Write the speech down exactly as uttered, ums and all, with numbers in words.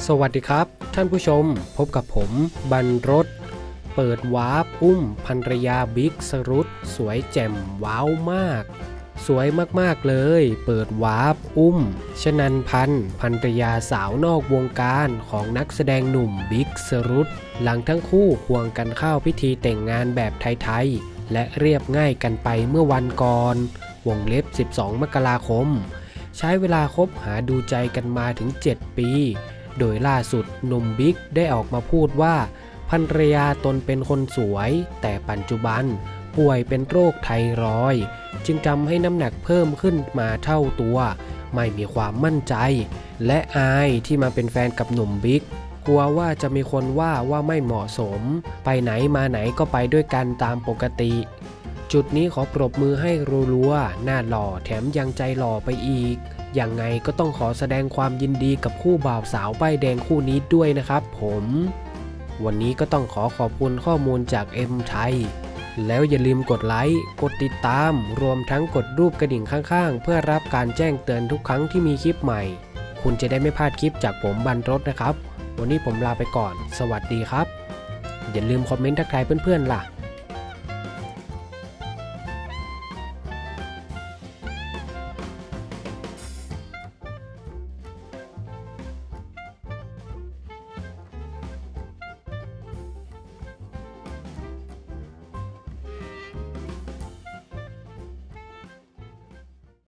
สวัสดีครับท่านผู้ชมพบกับผมบรรรสเปิดวาร์ปอุ้มภรรยาบิ๊กสรุตสวยแจ่มว้าวมากสวยมากๆเลยเปิดวาร์ปอุ้มชนันพันธ์ภรรยาสาวนอกวงการของนักแสดงหนุ่มบิ๊กสรุตหลังทั้งคู่ควงกันเข้าพิธีแต่งงานแบบไทยๆและเรียบง่ายกันไปเมื่อวันก่อนวงเล็บสิบสองมกราคมใช้เวลาคบหาดูใจกันมาถึงเจ็ดปีโดยล่าสุดหนุ่มบิ๊กได้ออกมาพูดว่าภรรยาตนเป็นคนสวยแต่ปัจจุบันป่วยเป็นโรคไทรอยด์จึงทำให้น้ำหนักเพิ่มขึ้นมาเท่าตัวไม่มีความมั่นใจและอายที่มาเป็นแฟนกับหนุ่มบิ๊กกลัวว่าจะมีคนว่าว่าไม่เหมาะสมไปไหนมาไหนก็ไปด้วยกันตามปกติจุดนี้ขอปรบมือให้รัวๆหน้าหล่อแถมยังใจหล่อไปอีกยังไงก็ต้องขอแสดงความยินดีกับคู่บ่าวสาวป้ายแดงคู่นี้ด้วยนะครับผมวันนี้ก็ต้องขอขอบคุณข้อมูลจากเอ็มไทยแล้วอย่าลืมกดไลค์กดติดตามรวมทั้งกดรูปกระดิ่งข้างๆเพื่อรับการแจ้งเตือนทุกครั้งที่มีคลิปใหม่คุณจะได้ไม่พลาดคลิปจากผมบรรรสนะครับวันนี้ผมลาไปก่อนสวัสดีครับอย่าลืมคอมเมนต์ทักทายเพื่อนๆล่ะ